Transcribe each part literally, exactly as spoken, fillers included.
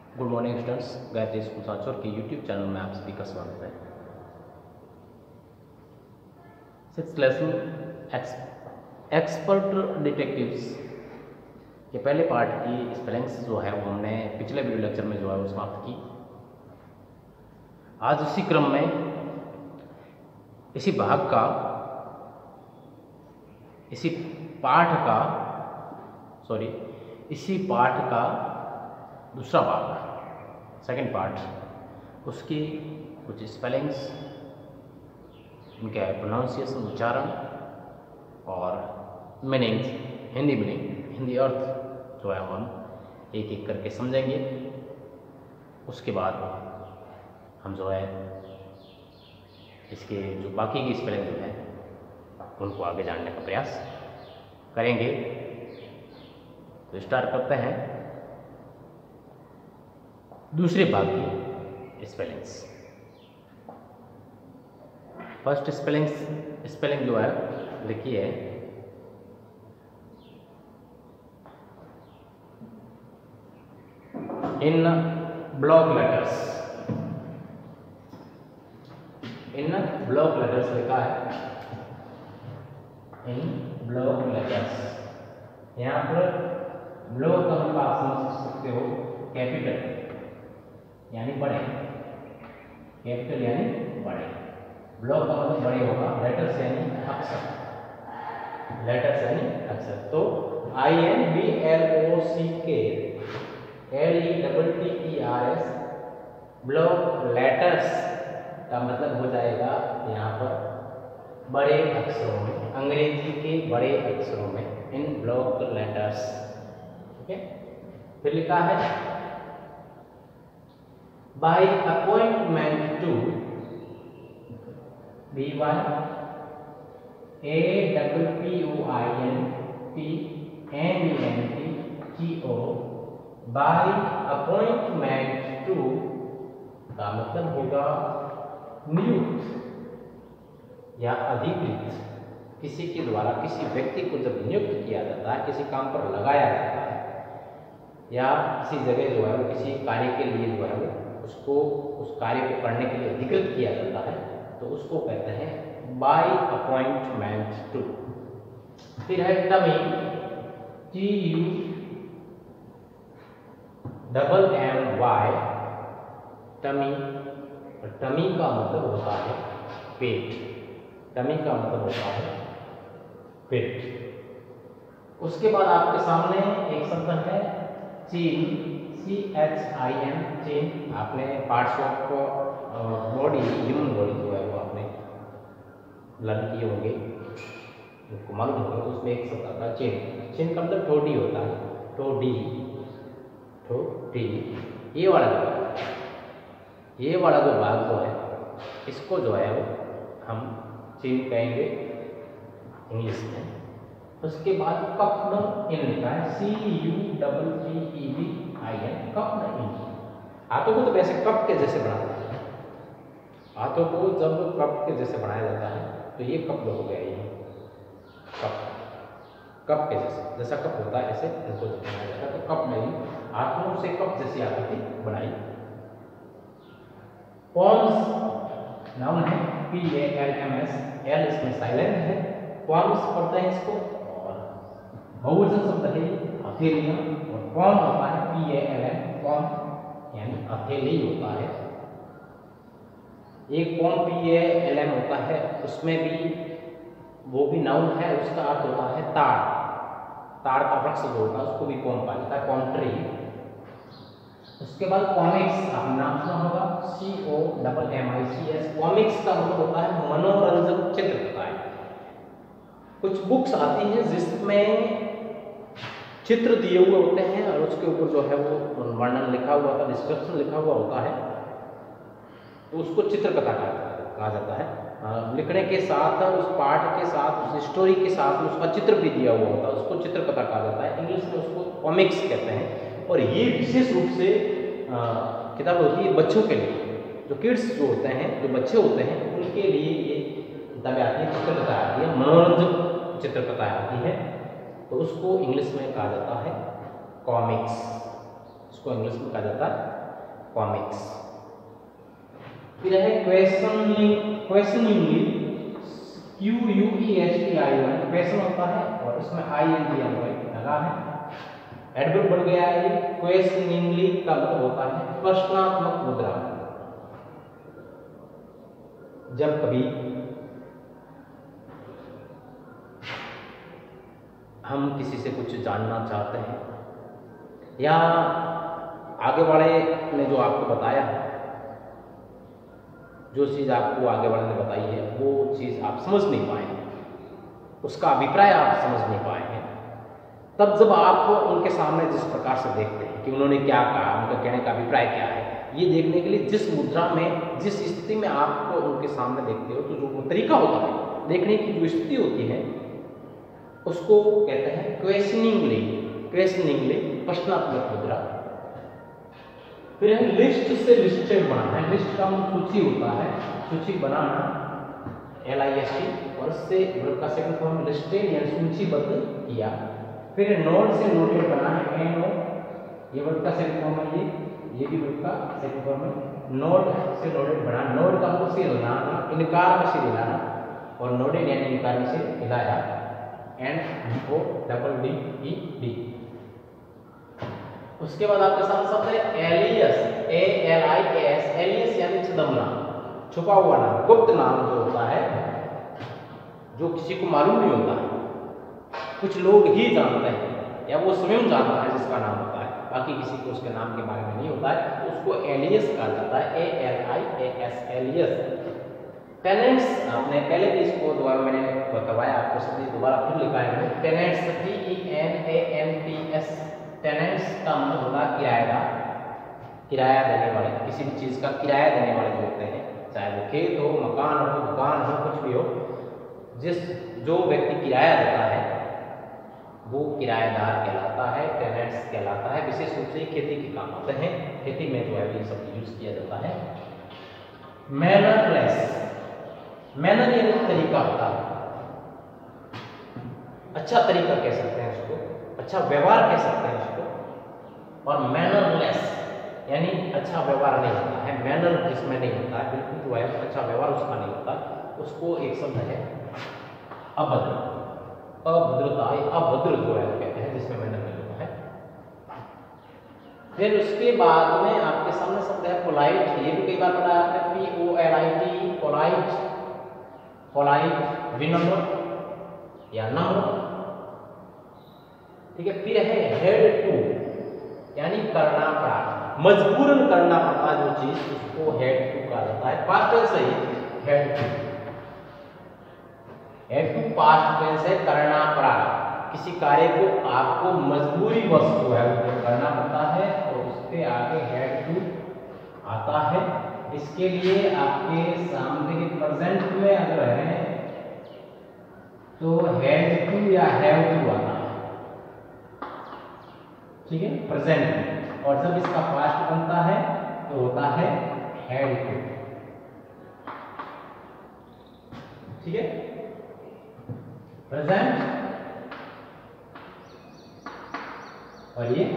Good morning students, Gayatri school Sanchore के YouTube channel में आप सभी का स्वागत है। सिक्स लेसन एक्सपर्ट डिटेक्टिव्स के पहले पार्ट की स्पेलिंग्स जो है वो हमने पिछले वीडियो लेक्चर में जो है वो समाप्त की। आज उसी क्रम में इसी भाग का इसी पाठ का सॉरी इसी पाठ का दूसरा भाग सेकंड पार्ट, उसकी कुछ स्पेलिंग्स, इनके प्रोनाउंसिएशन उच्चारण और मीनिंग्स, हिंदी मीनिंग हिंदी अर्थ जो है हम एक एक करके समझेंगे। उसके बाद हम जो है इसके जो बाकी की स्पेलिंग जो है उनको आगे जानने का प्रयास करेंगे। तो स्टार्ट करते हैं दूसरे भाग की स्पेलिंग्स। फर्स्ट स्पेलिंग्स स्पेलिंग जो है लिखिए in block letters. In block letters लिखा है, इन ब्लॉक लेटर्स। यहाँ पर ब्लॉक का मतलब आप समझ सकते हो कैपिटल यानी बड़े, कैपिटल यानी बड़े। ब्लॉक का मतलब बड़े होगा, लेटर्स यानी अक्षर, लेटर्स यानी अक्षर। तो I N B L O C K L E double T E R S block letters का मतलब हो जाएगा यहाँ पर बड़े अक्षरों में, अंग्रेजी के बड़े अक्षरों में, इन ब्लॉक लेटर्स। ठीक है, फिर लिखा है by appointment to b y a double p o i n t m e n t t o by appointment to का मतलब होगा नियुक्त या अधिकृत। किसी के द्वारा किसी व्यक्ति को जब नियुक्त किया जाता है, किसी काम पर लगाया जाता है या किसी जगह जो है वो किसी कार्य के लिए जो है वो उसको उस कार्य को करने के लिए अधिकृत किया जाता है, तो उसको कहते हैं बाय अपॉइंटमेंट टू। फिर है tummy, T U double M Y, tummy. Tummy का मतलब होता है पेट, टमी का मतलब होता है पेट। उसके बाद आपके सामने एक शब्द है चीन, C H I N, chin. आपने parts of body, human body जो है वो आपने लर्न किए होंगे, उनको मालूम होगा। उसमें एक शब्द आता है चीन। चीन का मतलब ठोडी होता है, ठोडी, ठोडी। ये वाला जो ये वाला जो भाग जो है इसको जो है वो हम चीन कहेंगे इंग्लिश में। उसके बाद कप्न इन लिखा है, C U double P E V I N, cupped in. हाथों को तो वैसे कप के जैसे बनाते हैं, हाथों को जब कप के जैसे बनाया जाता है तो ये कप हो गया, ये कप, कप के जैसे, जैसा कप होता है ऐसे इनको बनाया जाता है। तो कप नहीं, हाथों से कप जैसी आकृति बनाई। पॉम्स नाउन है, P A L M S, L इसमें साइलेंट है, पॉम्स पढ़ते हैं इसको। बहुवचन शब्द है हथेलियां, और पॉम होता है P A L M, palm यानी हथेली होता है। एक palm P A L M होता है, उसमें भी वो भी नाउन है, उसका अर्थ होता है ताड़, ताड़ का वृक्ष जो होता है उसको भी पॉम कहा जाता है, पॉम ट्री। उसके बाद कॉमिक्स, आपने नाम सुना होगा, C O double M I C S. Comics का मतलब होता है मनोरंजक चित्रकथाएं। कुछ बुक्स आती हैं जिसमें चित्र दिए हुए होते हैं और उसके ऊपर जो है वो वर्णन लिखा हुआ होता है, डिस्क्रिप्शन लिखा हुआ होता है, तो उसको चित्रकथा कहा जाता है। लिखने के साथ, उस पाठ के साथ, उस स्टोरी के साथ उसका चित्र भी दिया हुआ होता है, उसको चित्रकथा कहा जाता है। इंग्लिश में उसको कॉमिक्स कहते हैं। और ये विशेष रूप से किताब होती है बच्चों के लिए, जो किड्स जो होते हैं, जो बच्चे होते हैं, उनके लिए ये किताबें आती हैं, चित्रकथा आती है, मनोरंजक चित्रकथा आती है। तो उसको इंग्लिश में कहा जाता है कॉमिक्स, उसको इंग्लिश में कहा जाता है कॉमिक्स। फिर है questioning, questioningly, Q U E H T I N, question होता है और इसमें आई एन डी लगा है, एडवर्ब बन गया है। ये क्वेश्चनिंगली का मतलब होता है प्रश्नात्मक मुद्रा। जब कभी हम किसी से कुछ जानना चाहते हैं या आगे वाले ने जो आपको बताया है, जो चीज़ आपको आगे वाले ने बताई है वो चीज़ आप समझ नहीं पाए हैं, उसका अभिप्राय आप समझ नहीं पाए हैं, तब जब आप उनके सामने जिस प्रकार से देखते हैं कि उन्होंने क्या कहा, उनका कहने का अभिप्राय क्या है, ये देखने के लिए जिस मुद्रा में, जिस स्थिति में आप उनके सामने देखते हो, तो जो वो तरीका होता है देखने की, जो स्थिति होती है, उसको कहते हैं क्वेश्चनिंगली, क्वेश्चनिंगली प्रश्नात्मक मुद्रा। फिर है लिस्ट से लिस्टेड बनाना। लिस्ट का मतलब सूची होता है, सूची बनाना, एल आई एस टी, और इससे वर्ब का सेकंड फॉर्म लिस्टेड यानी सूचीबद्ध किया। फिर नोड से नोटेड बनाना, एन ओ, ये वर्ब का सेकंड फॉर्म है, ये ये भी वर्ब का सेकंड फॉर्म है। नोड से नोटेड बनाना, नोड का मतलब सिर हिलाना, इनकार में सिर हिलाना, और नोडेड यानी इनकार में सिर हिलाया, N O double D E D. उसके बाद आपके साथ शब्द है alias, A L I A S, alias यानी छद्म नाम, छुपा हुआ नाम, गुप्त नाम जो होता है, जो किसी को मालूम नहीं होता है, कुछ लोग ही जानते हैं या वो स्वयं जानता है जिसका नाम होता है, बाकी किसी को उसके नाम के बारे में नहीं होता है, तो उसको एलियस कहा जाता है, A L I A S, alias. Tenants, आपने पहले भी इसको दोबारा मैंने बताया आपको, सब दोबारा फिर लिखा है। Tenants, T E N A N T S, tenants का मतलब होता है किराएदार, किराया देने वाले, किसी भी चीज़ का किराया देने वाले जो होते हैं, चाहे वो खेत हो, मकान हो, दुकान हो, कुछ भी हो, जिस जो व्यक्ति किराया देता है वो किराएदार कहलाता है, टेनेंट्स कहलाता है। विशेष रूप से खेती के काम आते हैं, खेती में जो है ये सब यूज किया जाता है। मैनरलेस, मैनर यानी तरीका होता है, अच्छा तरीका कह सकते हैं उसको, अच्छा व्यवहार कह सकते हैं उसको। और मैनरलेस यानी अच्छा व्यवहार नहीं होता है, मैनर जिसमें नहीं होता है, बिल्कुल जो है अच्छा व्यवहार उसका नहीं होता, उसको एक शब्द है अभद्र, अभद्रता, अभद्र जो है कहते हैं, जिसमें मैनर नहीं होता है। फिर उसके बाद में आपके सामने शब्द है पोलाइट, ये भी कई बार पढ़ा है आपने, P O L I T, polite, polite विनम्र या नम्र, ठीक है। फिर है हेड टू यानी करना पड़ा, मजबूरन करना पड़ता जो चीज, उसको हेड टू कहा जाता है। पास्ट टेंस है had to, had to past tense है, करना पड़ा, किसी कार्य को आपको मजबूरी वश जो है वो करना पड़ता है, और उसके आगे हेड टू आता है। इसके लिए आपके सामने प्रेजेंट में अगर है तो हैड टू या हैव टू आता है, ठीक है, प्रेजेंट में। और जब इसका पास्ट बनता है तो होता है हैड टू, ठीक है, प्रेजेंट, और ये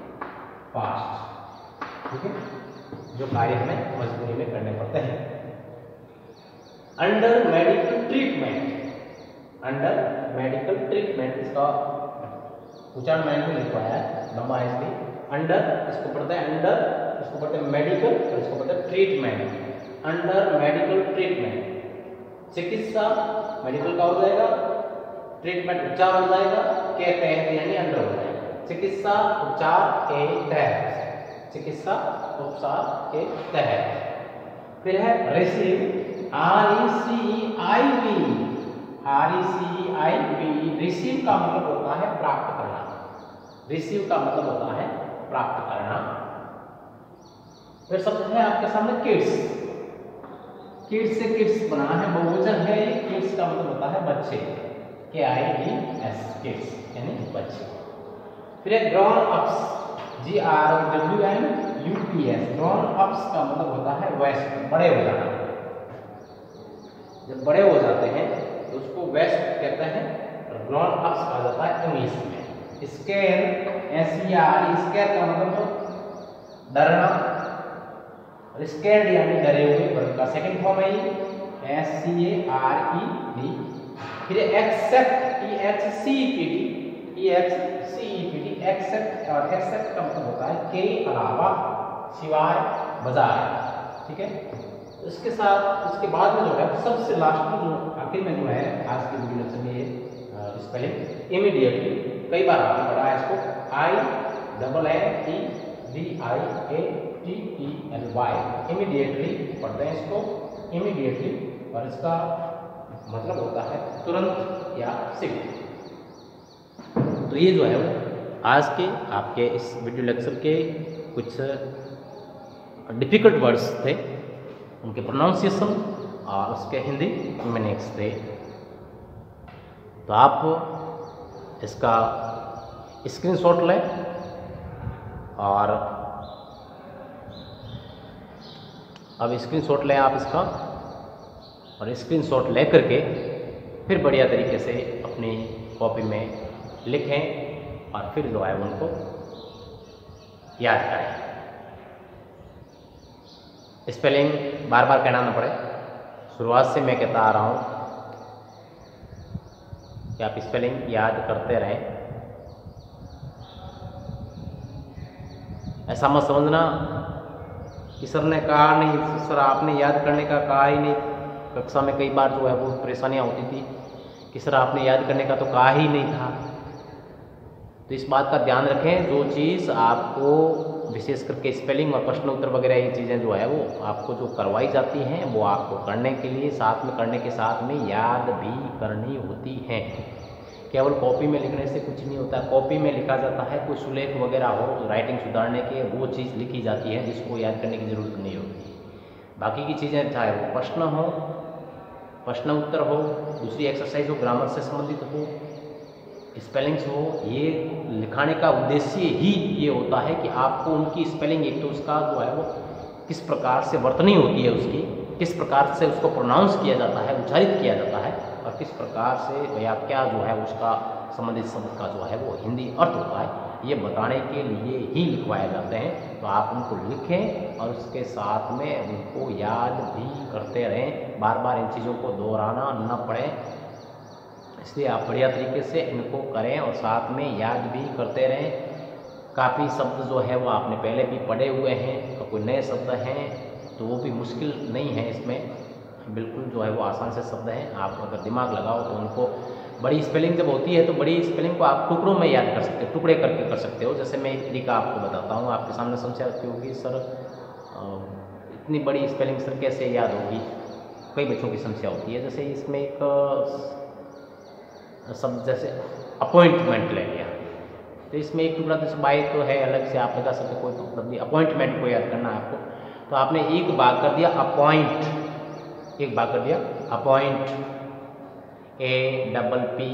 पास्ट, ठीक है, जो कार्य हमें मजबूरी में करने पड़ते हैं। Under medical treatment, under medical treatment, इसका उच्चारण मैंने लिखवाया है, लंबा है इसलिए। अंडर इसको पढ़ते हैं अंडर, इसको पढ़ते हैं मेडिकल, और इसको पढ़ते हैं ट्रीटमेंट। अंडर मेडिकल ट्रीटमेंट, चिकित्सा मेडिकल का हो जाएगा, ट्रीटमेंट उपचार हो जाएगा, के तहत यानी अंडर हो जाएगा, चिकित्सा उपचार के तहत, चिकित्सा उपचार के तहत। फिर है receive, R E C I V, R E C I V, receive का मतलब होता है प्राप्त करना, रिसीव का मतलब होता है प्राप्त करना। फिर शब्द है आपके सामने किड्स, किड्स से किड्स बना है, बहुवचन है, किड्स का मतलब होता है बच्चे, के आई डी एस, किड्स यानी बच्चे। फिर है grown ups, G R W N U P S, grown ups का मतलब होता है वयस्क, बड़े हो जाना, जब बड़े हो जाते हैं तो उसको वयस्क कहते हैं, और ग्रॉन अप्स कहा जाता है इंग्लिश में। Scare, S E R, scare का मतलब डरना, और स्कैर्ड यानी डरे हुए वर्ब का सेकंड फॉर्म है ये S C A R E D. फिर except E H C P T E H C E P T except और एक्सेप्ट का मतलब होता है के अलावा, सिवाय, बजाय, ठीक है। इसके साथ उसके बाद में जो है सबसे लास्ट में जो आखिर में जो है आज की वीडियो लेक्चर में ये स्पेलिंग इमीडिएटली, कई बार आपने पढ़ा है इसको, I double A T D I A T E L Y, immediately पढ़ते हैं इसको, इमीडिएटली, और इसका मतलब होता है तुरंत या शीघ्र। तो ये जो है वो आज के आपके इस वीडियो लेक्चर के कुछ डिफिकल्ट वर्ड्स थे, उनके प्रोनाउंसिएशन और उसके हिंदी मीनिंग्स थे। तो आप इसका स्क्रीनशॉट लें और अब स्क्रीनशॉट लें आप इसका, और स्क्रीनशॉट ले करके फिर बढ़िया तरीके से अपनी कॉपी में लिखें और फिर जो है उनको याद करें। स्पेलिंग बार बार कहना ना पड़े, शुरुआत से मैं कहता आ रहा हूँ कि आप स्पेलिंग याद करते रहें। ऐसा मत समझना कि सर ने कहा नहीं, सर आपने याद करने का कहा ही नहीं। कक्षा में कई बार जो है वो परेशानियाँ होती थी कि सर आपने याद करने का तो कहा ही नहीं था। तो इस बात का ध्यान रखें, जो चीज़ आपको विशेष करके स्पेलिंग और प्रश्न उत्तर वगैरह ये चीज़ें जो है वो आपको जो करवाई जाती हैं वो आपको करने के लिए साथ में करने के साथ में याद भी करनी होती हैं। केवल कॉपी में लिखने से कुछ नहीं होता। कॉपी में लिखा जाता है, कोई सुलेख वगैरह हो राइटिंग सुधारने के, वो चीज़ लिखी जाती है जिसको याद करने की ज़रूरत नहीं होती। बाकी की चीज़ें चाहे वो प्रश्न हो, प्रश्न उत्तर हो, दूसरी एक्सरसाइज हो, ग्रामर से संबंधित हो, स्पेलिंग्स हो, ये लिखाने का उद्देश्य ही ये होता है कि आपको उनकी स्पेलिंग, एक तो उसका जो है वो किस प्रकार से वर्तनी होती है, उसकी किस प्रकार से उसको प्रोनाउंस किया जाता है, उच्चारित किया जाता है, और किस प्रकार से या क्या जो है उसका संबंधित शब्द का जो है वो हिंदी अर्थ होता है, ये बताने के लिए ही लिखवाए जाते हैं। तो आप उनको लिखें और उसके साथ में उनको याद भी करते रहें, बार बार इन चीज़ों को दोहराना न पड़े, इसलिए आप बढ़िया तरीके से इनको करें और साथ में याद भी करते रहें। काफ़ी शब्द जो है वो आपने पहले भी पढ़े हुए हैं, और कोई नए शब्द हैं तो वो भी मुश्किल नहीं है, इसमें बिल्कुल जो है वो आसान से शब्द हैं। आप अगर दिमाग लगाओ तो उनको, बड़ी स्पेलिंग जब होती है तो बड़ी स्पेलिंग को आप टुकड़ों में याद कर सकते हो, टुकड़े करके कर सकते हो। जैसे मैं एक तरीका आपको बताता हूँ, आपके सामने समस्या रखी होगी, सर इतनी बड़ी स्पेलिंग सर कैसे याद होगी, कई बच्चों की समस्या होती है। जैसे इसमें एक शब्द जैसे अपॉइंटमेंट ले लिया, तो इसमें एक टुकड़ा जैसे बाई तो है, अलग से आप लगा सकते, कोई मतलब नहीं। अपॉइंटमेंट को याद करना है आपको, तो आपने एक भाग कर दिया अपॉइंट, एक भाग कर दिया appoint, A double P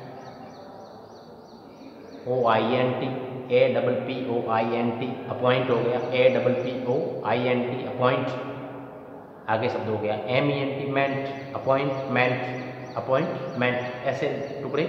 O I N T, A double P O I N T appoint हो गया, A double P O I N T appoint. आगे शब्द हो गया M E N T ment, appointment, appointment, ऐसे टुकड़े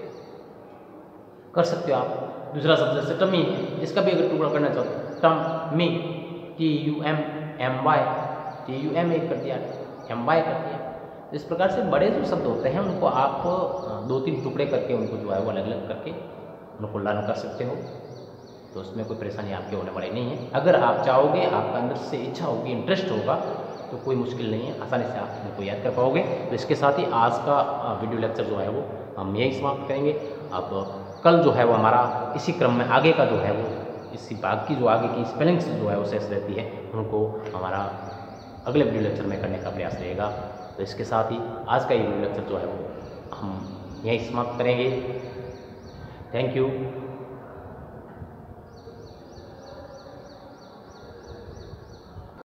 कर सकते हो आप। दूसरा शब्द जैसे टमी, इसका भी अगर टुकड़ा करना चाहो tummy, T U M M Y, T U M एक कर दिया, एम वाई कर दिया। इस प्रकार से बड़े जो शब्द होते हैं उनको आप दो तीन टुकड़े करके उनको जो है वो अलग अलग करके उनको लर्न कर सकते हो, तो उसमें कोई परेशानी आपके होने वाली नहीं है। अगर आप चाहोगे, आपका अंदर से इच्छा होगी, इंटरेस्ट होगा, तो कोई मुश्किल नहीं है, आसानी से आप इनको याद कर पाओगे। तो इसके साथ ही आज का वीडियो लेक्चर जो है वो हम यही समाप्त करेंगे। अब कल जो है वो हमारा इसी क्रम में आगे का जो है वो इसी भाग की जो आगे की स्पेलिंग्स जो है वो शेष रहती है, उनको हमारा अगले वीडियो लेक्चर में करने का प्रयास रहेगा। तो इसके साथ ही आज का ये वीडियो लेक्चर जो है वो हम यहीं समाप्त करेंगे। Thank you.